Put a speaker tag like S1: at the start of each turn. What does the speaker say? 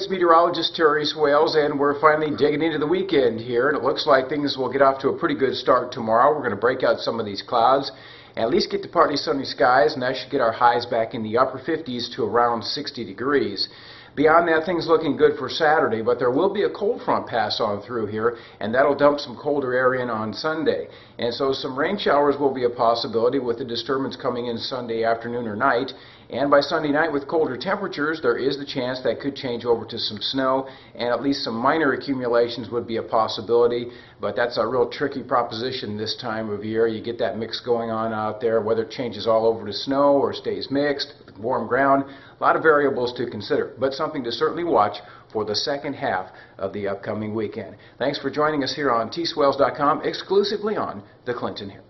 S1: meteorologist Terry Swales, and we're finally digging into the weekend here, and it looks like things will get off to a pretty good start tomorrow. We're going to break out some of these clouds and at least get to partly sunny skies, and that should get our highs back in the upper 50s to around 60 degrees. Beyond that, things looking good for Saturday, but there will be a cold front pass on through here, and that'll dump some colder air in on Sunday. And so some rain showers will be a possibility with the disturbance coming in Sunday afternoon or night. And by Sunday night, with colder temperatures, there is the chance that could change over to some snow, and at least some minor accumulations would be a possibility. But that's a real tricky proposition this time of year. You get that mix going on out there, whether it changes all over to snow or stays mixed, warm ground. A lot of variables to consider, but something to certainly watch for the second half of the upcoming weekend. Thanks for joining us here on tswales.com, exclusively on the Clinton Hip.